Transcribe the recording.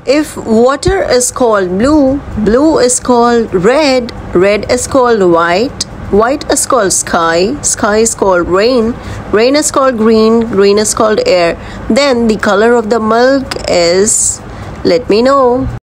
If water is called blue, blue is called red, red is called white, white is called sky, sky is called rain, rain is called green, green is called air, then the color of the milk is, let me know.